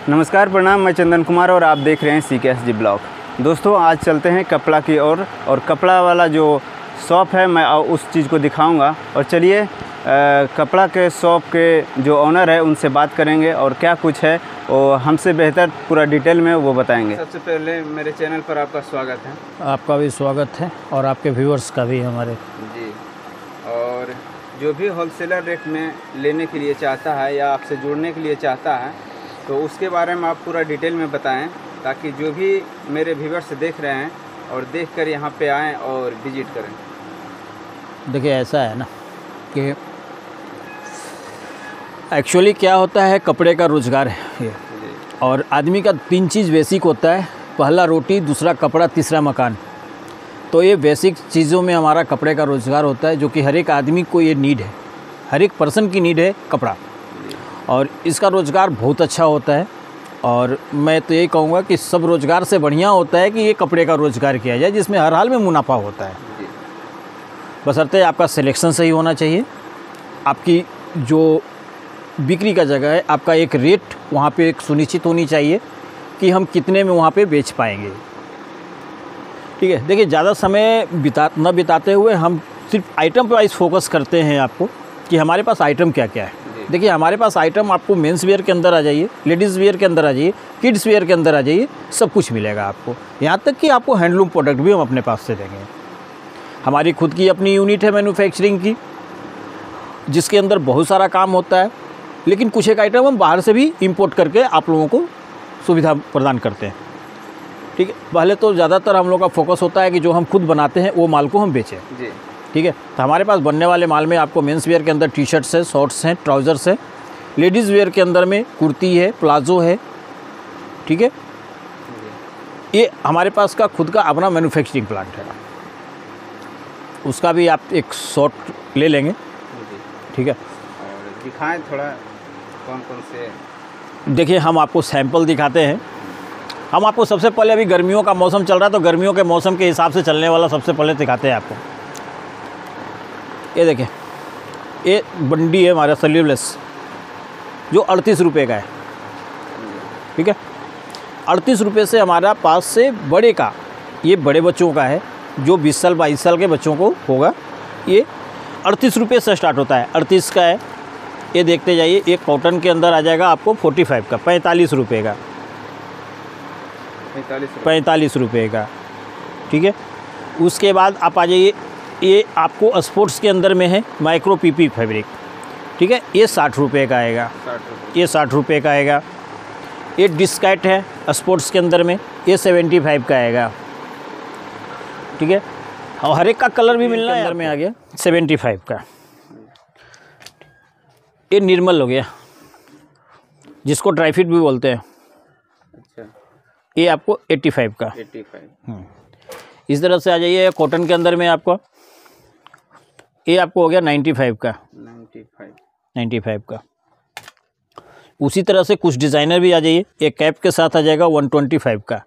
नमस्कार, प्रणाम। मैं चंदन कुमार और आप देख रहे हैं CKSG ब्लॉग। दोस्तों, आज चलते हैं कपड़ा की ओर और कपड़ा वाला जो शॉप है मैं उस चीज़ को दिखाऊंगा। और चलिए कपड़ा के शॉप के जो ओनर है उनसे बात करेंगे और क्या कुछ है वो हमसे बेहतर पूरा डिटेल में वो बताएंगे। सबसे पहले मेरे चैनल पर आपका स्वागत है। आपका भी स्वागत है और आपके व्यूअर्स का भी हमारे जी। और जो भी होलसेलर रेट में लेने के लिए चाहता है या आपसे जुड़ने के लिए चाहता है तो उसके बारे में आप पूरा डिटेल में बताएं, ताकि जो भी मेरे व्यूअर्स देख रहे हैं और देखकर यहाँ पे आएँ और विजिट करें। देखिए, ऐसा है ना कि एक्चुअली क्या होता है, कपड़े का रोज़गार है ये, और आदमी का 3 चीज़ बेसिक होता है। पहला रोटी, दूसरा कपड़ा, तीसरा मकान। तो ये बेसिक चीज़ों में हमारा कपड़े का रोज़गार होता है, जो कि हर एक आदमी को ये नीड है, हर एक पर्सन की नीड है कपड़ा, और इसका रोज़गार बहुत अच्छा होता है। और मैं तो यही कहूँगा कि सब रोज़गार से बढ़िया होता है कि ये कपड़े का रोज़गार किया जाए, जिसमें हर हाल में मुनाफा होता है। बशर्ते आपका सिलेक्शन सही होना चाहिए, आपकी जो बिक्री का जगह है, आपका एक रेट वहाँ पे एक सुनिश्चित होनी चाहिए कि हम कितने में वहाँ पे बेच पाएंगे। ठीक है, देखिए, ज़्यादा समय न बिताते हुए हम सिर्फ आइटम वाइज फोकस करते हैं आपको कि हमारे पास आइटम क्या क्या है। देखिए, हमारे पास आइटम आपको मेंस वेयर के अंदर आ जाइए, लेडीज़ वेयर के अंदर आ जाइए, किड्स वेयर के अंदर आ जाइए, सब कुछ मिलेगा आपको। यहाँ तक कि आपको हैंडलूम प्रोडक्ट भी हम अपने पास से देंगे। हमारी खुद की अपनी यूनिट है मैन्युफैक्चरिंग की, जिसके अंदर बहुत सारा काम होता है, लेकिन कुछ एक आइटम हम बाहर से भी इंपोर्ट करके आप लोगों को सुविधा प्रदान करते हैं। ठीक है, पहले तो ज़्यादातर हम लोग का फोकस होता है कि जो हम खुद बनाते हैं वो माल को हम बेचें जी। ठीक है, तो हमारे पास बनने वाले माल में आपको मेंस वेयर के अंदर टी शर्ट्स है, शॉर्ट्स हैं, ट्राउज़र्स है। लेडीज़ वेयर के अंदर में कुर्ती है, प्लाजो है। ठीक है, ये हमारे पास का खुद का अपना मैन्युफैक्चरिंग प्लांट है, उसका भी आप एक शॉट ले लेंगे। ठीक है, और दिखाएं थोड़ा कौन कौन से। देखिए, हम आपको सैंपल दिखाते हैं। हम आपको सबसे पहले, अभी गर्मियों का मौसम चल रहा है तो गर्मियों के मौसम के हिसाब से चलने वाला सबसे पहले दिखाते हैं आपको। ये देखिए, ये बंडी है हमारा सेल्यूलेस, जो 38 रुपये का है। ठीक है, 38 रुपये से हमारा पास से बड़े का, ये बड़े बच्चों का है, जो 20 साल 22 साल के बच्चों को होगा, ये 38 रुपये से स्टार्ट होता है। 38 का है, ये देखते जाइए। एक कॉटन के अंदर आ जाएगा आपको 45 का, 45 रुपये का, 45 रुपये का। ठीक है, उसके बाद आप आ जाइए, ये आपको स्पोर्ट्स के अंदर में है माइक्रो पीपी फैब्रिक। ठीक है, ये 60 रुपये का आएगा, ये 60 रुपये का आएगा। ये डिस्कैट है स्पोर्ट्स के अंदर में, ये 75 का आएगा। ठीक है, और हर एक का कलर भी मिलना है, अंदर में आ गया 75 का। ये निर्मल हो गया, जिसको ड्राई फिट भी बोलते हैं। अच्छा, ये आपको 85 का। 85। इस तरह से आ जाइए कॉटन के अंदर में, आपको ये आपको हो गया 95 का। 95 का। उसी तरह से कुछ डिज़ाइनर भी आ जाइए, एक कैप के साथ आ जाएगा 125 का।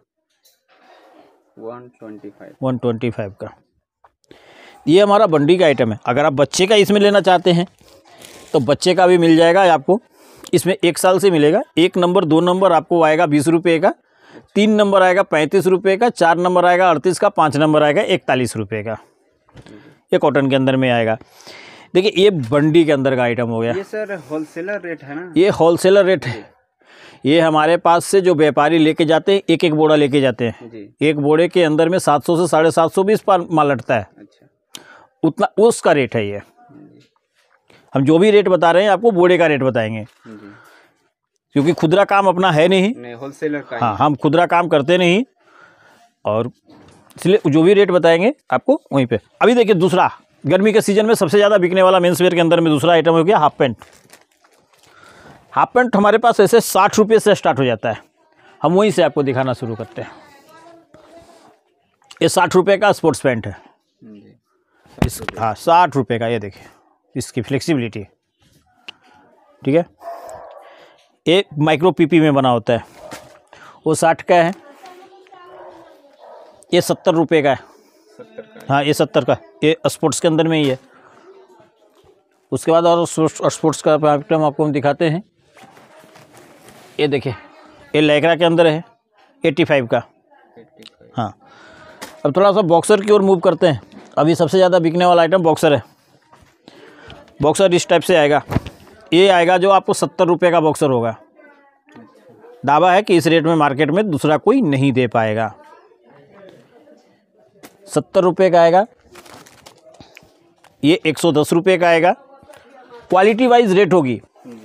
125 का। ये हमारा बंडी का आइटम है। अगर आप बच्चे का इसमें लेना चाहते हैं तो बच्चे का भी मिल जाएगा आपको। इसमें 1 साल से मिलेगा। 1 नंबर 2 नंबर आपको आएगा 20 रुपये का, 3 नंबर आएगा 35 रुपये का, 4 नंबर आएगा 38 का, 5 नंबर आएगा 41 रुपये का। ये कॉटन के अंदर में आएगा। देखिए, ये बंडी के अंदर का आइटम हो गया। ये सर होलसेलर रेट है ना? ये होलसेलर रेट है। ये हमारे पास से जो व्यापारी लेके जाते हैं, एक एक बोरा लेके जाते हैं जी। एक बोरे के अंदर में 700 से 750 माल अटता है। अच्छा, उतना उसका रेट है ये। हम जो भी रेट बता रहे हैं आपको बोरे का रेट बताएंगे, क्योंकि खुदरा काम अपना है नहीं, होलसेलर का। हाँ, हम खुदरा काम करते नहीं, और इसलिए जो भी रेट बताएंगे आपको वहीं पे। अभी देखिए, दूसरा गर्मी के सीजन में सबसे ज़्यादा बिकने वाला मेंस वेयर के अंदर में दूसरा आइटम हो गया हाफ पैंट। हाफ पैंट हमारे पास ऐसे 60 रुपये से स्टार्ट हो जाता है। हम वहीं से आपको दिखाना शुरू करते हैं। ये 60 रुपये का स्पोर्ट्स पैंट है। हाँ, 60 रुपये का। ये देखिए, इसकी फ्लेक्सिबिलिटी। ठीक है, ये माइक्रो पीपी में बना होता है, वो 60 का है। ये 70 रुपये का है। हाँ, ये 70 का। ये स्पोर्ट्स के अंदर में ही है। उसके बाद और स्पोर्ट्स का आइटम आपको हम दिखाते हैं। ये देखिए, ये लैक्रा के अंदर है 85 का। हाँ, अब थोड़ा सा बॉक्सर की ओर मूव करते हैं। अभी सबसे ज़्यादा बिकने वाला आइटम बॉक्सर है। बॉक्सर इस टाइप से आएगा, ये आएगा जो आपको 70 रुपये का बॉक्सर होगा। दावा है कि इस रेट में मार्केट में दूसरा कोई नहीं दे पाएगा। 70 रुपये का आएगा। ये 110 रुपये का आएगा। क्वालिटी वाइज रेट होगी।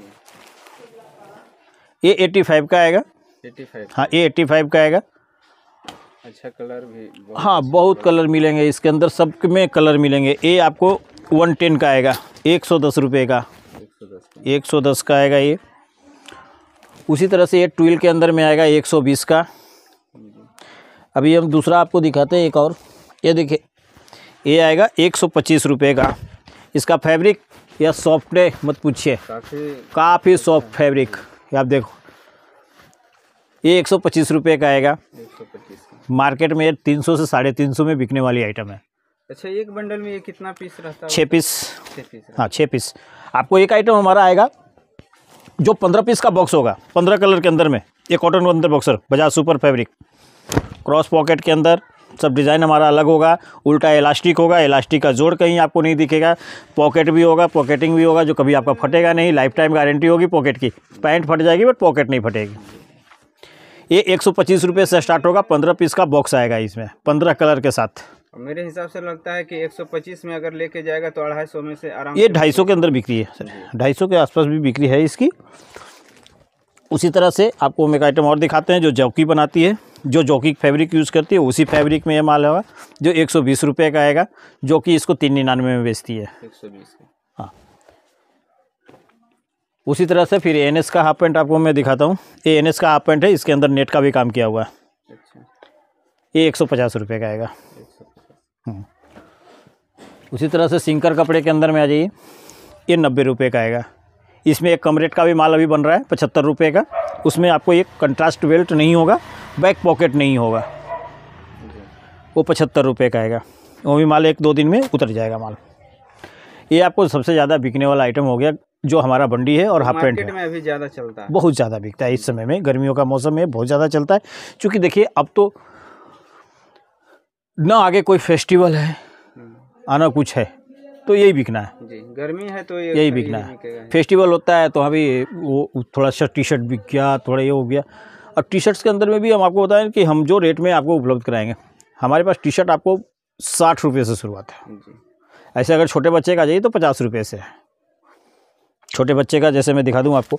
ये 85 का आएगा। 85। हाँ, ये 85 का आएगा। अच्छा, कलर भी हाँ, बहुत कलर मिलेंगे इसके अंदर, सब में कलर मिलेंगे। ये आपको 110 का आएगा, 110 रुपये का। 110 का आएगा ये। उसी तरह से ये ट्विल के अंदर में आएगा 120 का। अभी हम दूसरा आपको दिखाते हैं एक और। ये देखिए, ये आएगा 125 रुपये का। इसका फैब्रिक या सॉफ्ट है मत पूछिए, काफ़ी सॉफ्ट फैब्रिक। आप देखो, ये 125 रुपये का आएगा। 125 का। मार्केट में 300 से 350 में बिकने वाली आइटम है। अच्छा, एक बंडल में ये कितना पीस रहता है? 6 पीस। 6 पीस। हाँ, 6 पीस। आपको एक आइटम हमारा आएगा जो 15 पीस का बॉक्स होगा, 15 कलर के अंदर में। ये कॉटन के अंदर boxer, Bajaj super fabric, cross pocket के अंदर। सब डिज़ाइन हमारा अलग होगा। उल्टा इलास्टिक होगा, इलास्टिक का जोड़ कहीं आपको नहीं दिखेगा। पॉकेट भी होगा, पॉकेटिंग भी होगा, जो कभी आपका फटेगा नहीं। लाइफ टाइम गारंटी होगी पॉकेट की। पैंट फट जाएगी बट पॉकेट नहीं फटेगी। ये 125 रुपये से स्टार्ट होगा। 15 पीस का बॉक्स आएगा इसमें, 15 कलर के साथ। मेरे हिसाब से लगता है कि 125 में अगर लेके जाएगा तो 250 में से आराम। ये 250 के अंदर बिक्री है सर, 250 के आसपास भी बिक्री है इसकी। उसी तरह से आपको हम एक आइटम और दिखाते हैं जो जौकी बनाती है, जो जौकी फैब्रिक यूज़ करती है। उसी फैब्रिक में ये माल होगा जो 120 रुपये का आएगा, जो कि इसको 399 में बेचती है। 120 का। हाँ, उसी तरह से फिर एनएस का हाफ पैंट आपको मैं दिखाता हूँ। ये एनएस का हाफ पैंट है, इसके अंदर नेट का भी काम किया हुआ है। अच्छा, ये 150 रुपये का आएगा। उसी तरह से सिंकर कपड़े के अंदर में आ जाइए, ये 90 रुपये का आएगा। इसमें एक कम रेट का भी माल अभी बन रहा है 75 रुपये का। उसमें आपको एक कंट्रास्ट बेल्ट नहीं होगा, बैक पॉकेट नहीं होगा, वो 75 रुपये का आएगा। वो भी माल 1-2 दिन में उतर जाएगा माल। ये आपको सबसे ज़्यादा बिकने वाला आइटम हो गया जो हमारा बंडी है और हाफ पैंट है। मार्केट में अभी ज़्यादा चलता है, बहुत ज़्यादा बिकता है इस समय में। गर्मियों का मौसम में बहुत ज़्यादा चलता है, क्योंकि देखिए अब तो ना आगे कोई फेस्टिवल है आना कुछ है, तो यही बिकना है जी। गर्मी है तो यही बिकना है। फेस्टिवल होता है तो अभी वो थोड़ा सा टी शर्ट बिक गया, थोड़ा ये हो गया। और टी शर्ट्स के अंदर में भी हम आपको बताएं कि हम जो रेट में आपको उपलब्ध कराएंगे, हमारे पास टी शर्ट आपको 60 रुपये से शुरुआत है जी। ऐसे अगर छोटे बच्चे का जाइए तो 50 रुपये से है। छोटे बच्चे का जैसे मैं दिखा दूँ आपको,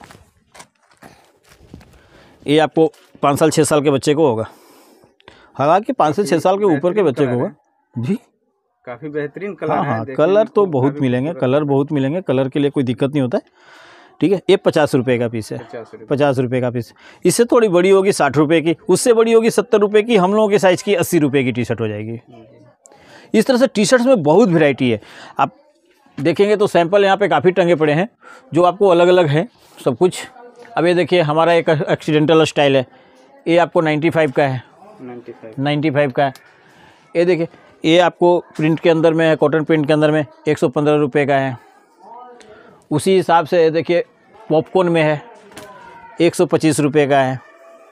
ये आपको 5 साल 6 साल के बच्चे को होगा। हालांकि 5 से 6 साल के ऊपर के बच्चे को होगा जी। काफ़ी बेहतरीन कलर हाँ है। हाँ, कलर तो बहुत मिलेंगे, कलर बहुत मिलेंगे, कलर के लिए कोई दिक्कत नहीं होता है। ठीक है, ये 50 रुपये का पीस है। 50 रुपये का पीस। इससे थोड़ी बड़ी होगी 60 रुपये की, उससे बड़ी होगी 70 रुपये की। हम लोगों के साइज़ की 80 रुपये की टी शर्ट हो जाएगी। इस तरह से टी शर्ट्स में बहुत वैरायटी है। आप देखेंगे तो सैंपल यहाँ पे काफ़ी टंगे पड़े हैं जो आपको अलग अलग है सब कुछ। अब ये देखिए, हमारा एक एक्सीडेंटल स्टाइल है, ये आपको 95 का है। 95 का है। ये देखिए, ये आपको प्रिंट के अंदर में है, कॉटन प्रिंट के अंदर में 115 रुपये का है। उसी हिसाब से देखिए पॉपकॉर्न में है 125 रुपये का है।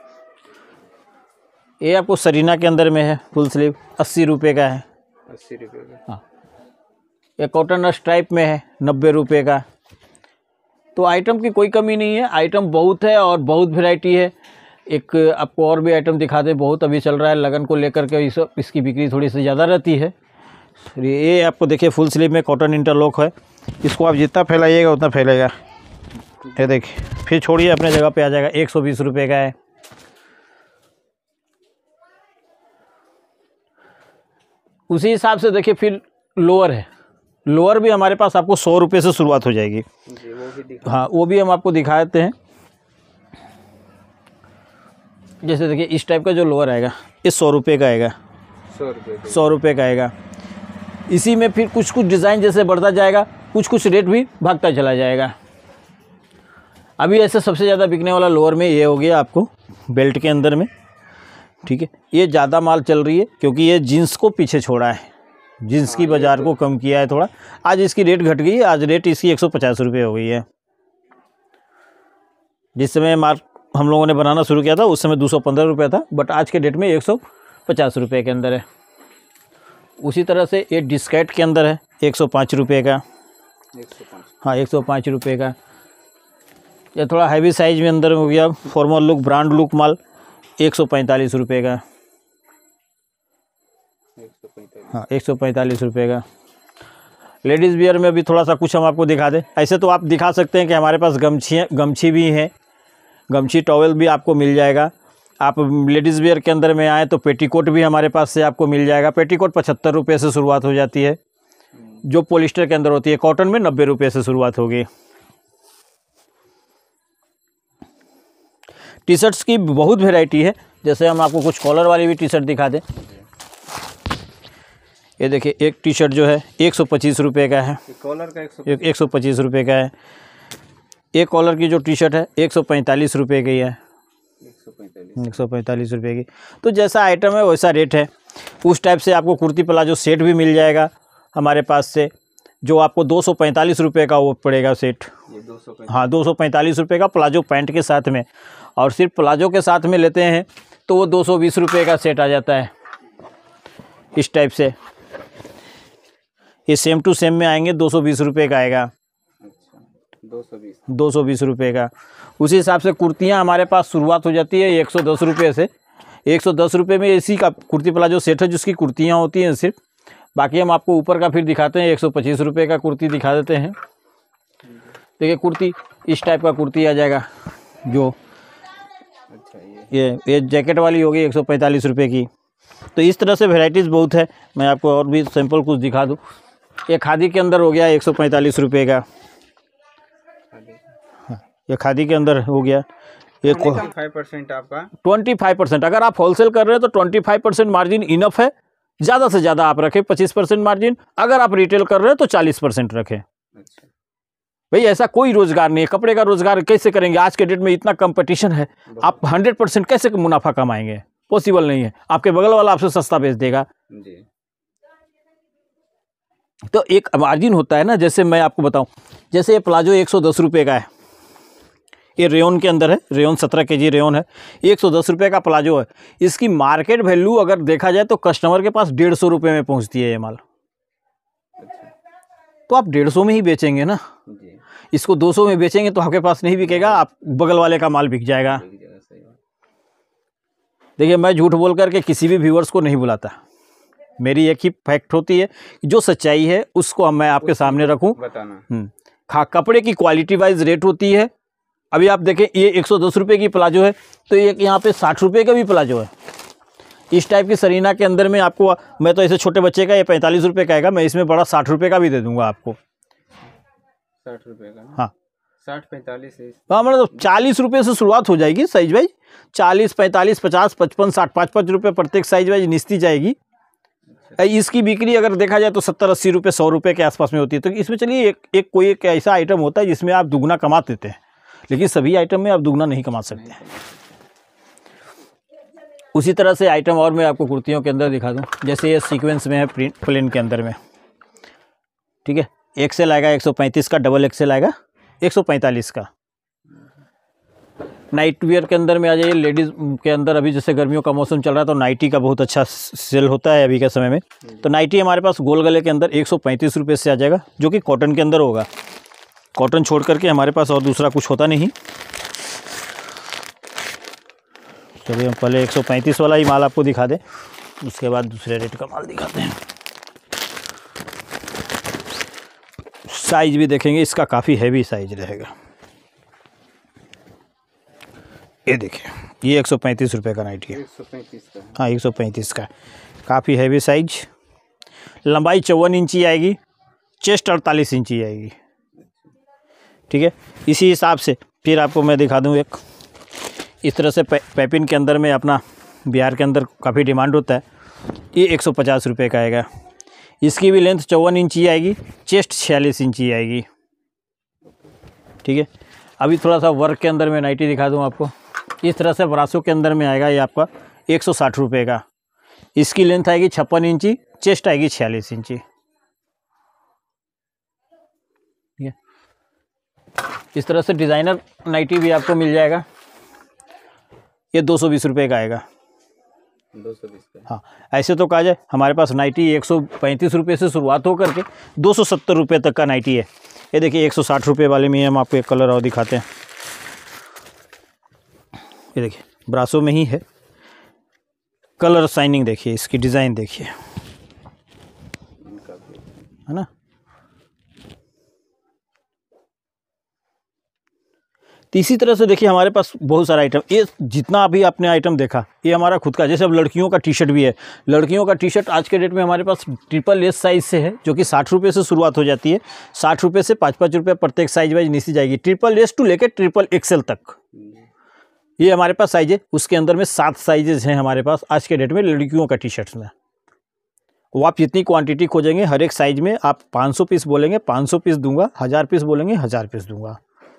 ये आपको सरीना के अंदर में है फुल स्लीव 80 रुपये का है। 80 रुपये का। हाँ, ये कॉटन स्ट्राइप में है 90 रुपये का। तो आइटम की कोई कमी नहीं है, आइटम बहुत है और बहुत वैरायटी है। एक आपको और भी आइटम दिखा दें, बहुत अभी चल रहा है लगन को लेकर के, इसकी बिक्री थोड़ी सी ज़्यादा रहती है। ये आपको देखिए फुल स्लीव में कॉटन इंटरलॉक है, इसको आप जितना फैलाइएगा उतना फैलेगा। ये देखिए, फिर छोड़िए अपने जगह पे आ जाएगा। 120 रुपये का है। उसी हिसाब से देखिए फिर लोअर है, लोअर भी हमारे पास आपको 100 रुपये से शुरुआत हो जाएगी जी। वो भी हाँ, वो भी हम आपको दिखा देते हैं। जैसे देखिए इस टाइप का जो लोअर आएगा ये 100 रुपये का आएगा। 100 रुपये का आएगा। इसी में फिर कुछ कुछ डिज़ाइन जैसे बढ़ता जाएगा, कुछ कुछ रेट भी भागता चला जाएगा। अभी ऐसे सबसे ज़्यादा बिकने वाला लोअर में ये हो गया आपको बेल्ट के अंदर में। ठीक है, ये ज़्यादा माल चल रही है क्योंकि ये जीन्स को पीछे छोड़ा है, जीन्स की बाज़ार को कम किया है थोड़ा। आज इसकी रेट घट गई है, आज रेट इसकी 150 रुपये हो गई है। जिस समय हम लोगों ने बनाना शुरू किया था उस समय 215 रुपये था, बट आज के डेट में 150 रुपये के अंदर है। उसी तरह से ये डिस्केट के अंदर है 105 रुपये का। 105। हाँ 105 रुपये का। ये थोड़ा हैवी साइज में अंदर हो गया, फॉर्मल लुक, ब्रांड लुक माल 145 रुपये का। 145। हाँ 145 रुपये का। लेडीज़ वियर में भी थोड़ा सा कुछ हम आपको दिखा दें। ऐसे तो आप दिखा सकते हैं कि हमारे पास गमछी भी हैं, गमछी टॉवेल भी आपको मिल जाएगा। आप लेडीज़ वियर के अंदर में आए तो पेटीकोट भी हमारे पास से आपको मिल जाएगा। पेटीकोट 75 रुपये से शुरुआत हो जाती है, जो पॉलिस्टर के अंदर होती है। कॉटन में 90 रुपये से शुरुआत होगी। टी शर्ट्स की बहुत वैरायटी है, जैसे हम आपको कुछ कॉलर वाली भी टी शर्ट दिखा दें। ये देखिए एक टी शर्ट जो है 125 रुपये का है। कॉलर का 125 रुपये का है। एक कॉलर की जो टी शर्ट है 145 रुपये की है। 145 रुपये की। तो जैसा आइटम है वैसा रेट है। उस टाइप से आपको कुर्ती प्लाजो सेट भी मिल जाएगा हमारे पास से, जो आपको 245 रुपये का वो पड़ेगा सेट। ये 245। हाँ 245 रुपये का प्लाजो पैंट के साथ में, और सिर्फ प्लाजो के साथ में लेते हैं तो वो 220 रुपये का सेट आ जाता है। इस टाइप से ये सेम टू सेम में आएंगे, 220 रुपये का आएगा। अच्छा 220 रुपये का। उसी हिसाब से कुर्तियाँ हमारे पास शुरुआत हो जाती है 110 रुपये से। 110 रुपये में इसी का कुर्ती प्लाजो सेट है जिसकी कुर्तियाँ होती हैं सिर्फ। बाकी हम आपको ऊपर का फिर दिखाते हैं। 125 रुपये का कुर्ती दिखा देते हैं। देखिए कुर्ती इस टाइप का कुर्ती आ जाएगा, जो अच्छा ये जैकेट वाली होगी 145 रुपये की। तो इस तरह से वेराइटीज़ बहुत है। मैं आपको और भी सैंपल कुछ दिखा दूँ। ये खादी के अंदर हो गया 145 रुपये का। हाँ, ये खादी के अंदर हो गया। ये 25% आपका 25%। अगर आप होलसेल कर रहे हैं तो 25% मार्जिन इनफ है। ज़्यादा से ज़्यादा आप रखें 25% मार्जिन। अगर आप रिटेल कर रहे हैं तो 40% रखें। अच्छा भाई ऐसा कोई रोज़गार नहीं है। कपड़े का रोज़गार कैसे करेंगे? आज के डेट में इतना कंपटीशन है, आप 100% कैसे मुनाफा कमाएंगे? पॉसिबल नहीं है। आपके बगल वाला आपसे सस्ता बेच देगा जी। तो एक मार्जिन होता है ना। जैसे मैं आपको बताऊं, जैसे ये प्लाजो 110 रुपये का है। ये रेयन के अंदर है, रेयन 17 kg रेयन है। 110 रुपये का प्लाजो है। इसकी मार्केट वैल्यू अगर देखा जाए तो कस्टमर के पास 150 रुपये में पहुंचती है ये माल। तो आप 150 में ही बेचेंगे ना। जी। इसको 200 में बेचेंगे तो आपके पास नहीं बिकेगा, आप बगल वाले का माल बिक जाएगा। देखिए मैं झूठ बोल करके किसी भी व्यूअर्स को नहीं बुलाता। मेरी एक ही फैक्ट होती है, जो सच्चाई है उसको मैं आपके सामने रखूं। बताना। कपड़े की क्वालिटी वाइज रेट होती है। अभी आप देखें ये 110 रुपये की प्लाजो है, तो एक यहाँ पे 60 रुपये का भी प्लाजो है। इस टाइप की सरीना के अंदर में आपको, मैं तो ऐसे छोटे बच्चे का ये 45 रुपये का आएगा, मैं इसमें बड़ा 60 रुपये का भी दे दूंगा आपको। 60 रुपये का ना? हाँ 60-45 है। हाँ मतलब 40 रुपये से शुरुआत हो जाएगी साइज वाइज। 40, 45, 50, 55, 60, 5-5 रुपये प्रत्येक साइज वाइज निस्ती जाएगी। इसकी बिक्री अगर देखा जाए तो 70-80 रुपये 100 रुपये के आसपास में होती है। तो इसमें चलिए एक कोई एक ऐसा आइटम होता है जिसमें आप दुगना कमा देते हैं, लेकिन सभी आइटम में आप दुगना नहीं कमा सकते हैं। उसी तरह से आइटम और मैं आपको कुर्तियों के अंदर दिखा दूं। जैसे ये सीक्वेंस में है, प्रिंट प्लेन के अंदर में, ठीक है। एक्सेल आएगा 135 का, डबल एक्सेल आएगा 145 का। नाइट वियर के अंदर में आ जाइए। लेडीज़ के अंदर अभी जैसे गर्मियों का मौसम चल रहा है तो नाइटी का बहुत अच्छा सेल होता है अभी के समय में। तो नाइटी हमारे पास गोल गले के अंदर 135 रुपये से आ जाएगा, जो कि कॉटन के अंदर होगा। कॉटन छोड़ करके हमारे पास और दूसरा कुछ होता नहीं। चलिए हम पहले 135 वाला ही माल आपको दिखा दें, उसके बाद दूसरे रेट का माल दिखाते हैं। साइज भी देखेंगे, इसका काफ़ी हैवी साइज रहेगा। ये देखिए ये 135 रुपये का नाइटी है। 135 का? हाँ 135 का, काफ़ी हैवी साइज। लंबाई 54 इंची आएगी, चेस्ट 48 इंची आएगी, ठीक है। इसी हिसाब से फिर आपको मैं दिखा दूँ एक, इस तरह से पैपिन के अंदर में अपना बिहार के अंदर काफ़ी डिमांड होता है। ये 150 रुपये का आएगा। इसकी भी लेंथ 54 इंची आएगी, चेस्ट 46 इंची आएगी, ठीक है। अभी थोड़ा सा वर्क के अंदर मैं नाइटी दिखा दूँ आपको। इस तरह से ब्रासो के अंदर में आएगा ये आपका 160 रुपये का। इसकी लेंथ आएगी 56 इंची, चेस्ट आएगी 46 इंची, ठीक है। इस तरह से डिज़ाइनर नाइटी भी आपको मिल जाएगा। ये 220 रुपये का आएगा। 220 का। हाँ, ऐसे तो कहा जाए हमारे पास नाइटी 135 रुपये से शुरुआत हो करके 270 रुपये तक का नाइटी है। ये देखिए 160 रुपये वाले में हम आपको एक कलर और दिखाते हैं। ये देखिए ब्रासो में ही है, कलर शाइनिंग देखिए, इसकी डिज़ाइन देखिए, है ना। तो इसी तरह से देखिए हमारे पास बहुत सारा आइटम, ये जितना अभी आपने आइटम देखा ये हमारा खुद का। जैसे अब लड़कियों का टी शर्ट भी है, लड़कियों का टी शर्ट आज के डेट में हमारे पास XXS साइज़ से है, जो कि 60 रुपये से शुरुआत हो जाती है। 60 रुपये से 5-5 रुपये प्रत्येक साइज वाइज नीचे जाएगी। XXS टू लेकर XXXL तक ये हमारे पास साइज है। उसके अंदर में 7 साइजेज हैं हमारे पास आज के डेट में लड़कियों का टी शर्ट्स में। वो आप जितनी क्वांटिटी खोजेंगे हर एक साइज में, आप 500 पीस बोलेंगे 500 पीस दूंगा, 1000 पीस बोलेंगे 1000 पीस दूंगा।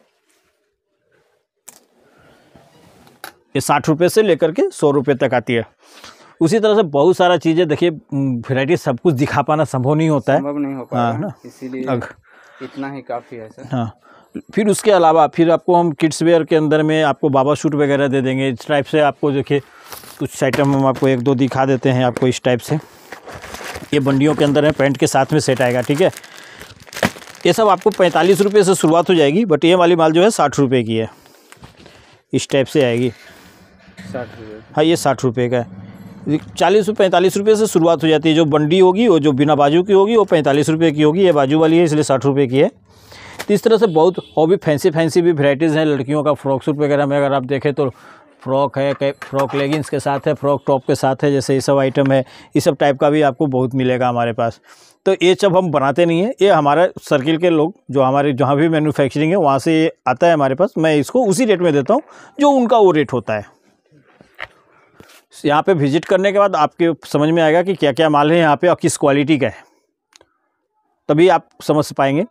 ये 60 रुपये से लेकर के 100 रुपये तक आती है। उसी तरह से बहुत सारा चीज़ें देखिए, वैरायटी सब कुछ दिखा पाना संभव नहीं होता है, संभव नहीं हो पाएगा ना, इसीलिए इतना ही काफ़ी है सर। हाँ, फिर उसके अलावा फिर आपको हम किड्स वेयर के अंदर में आपको बाबा सूट वगैरह दे देंगे। इस टाइप से आपको देखिए कुछ आइटम हम आपको 1-2 दिखा देते हैं आपको इस टाइप से। ये बंडियों के अंदर है, पैंट के साथ में सेट आएगा, ठीक है। ये सब आपको 45 रुपये से शुरुआत हो जाएगी, बट ये वाली माल जो है 60 रुपये की है, इस टाइप से आएगी। 60 रुपये। हाँ, ये 60 रुपये का है। 40-45 रुपये से शुरुआत हो जाती है। जो बंडी होगी वो जो बिना बाजू की होगी वो 45 रुपये की होगी। ये बाजू वाली है इसलिए 60 रुपये की है। तो इस तरह से बहुत और भी फैंसी भी वैराइटीज़ हैं लड़कियों का। फ्रॉक सूट वगैरह में अगर आप देखें तो फ्रॉक है, फ्रॉक लेगिंग्स के साथ है, फ्रॉक टॉप के साथ है, जैसे ये सब आइटम है। ये सब टाइप का भी आपको बहुत मिलेगा हमारे पास। तो ये सब हम बनाते नहीं है, ये हमारा सर्किल के लोग जो हमारे जहाँ भी मैन्युफैक्चरिंग है वहाँ से आता है हमारे पास। मैं इसको उसी रेट में देता हूँ जो उनका वो रेट होता है। यहाँ पे विजिट करने के बाद आपके समझ में आएगा कि क्या क्या माल है यहाँ पे और किस क्वालिटी का है, तभी आप समझ पाएंगे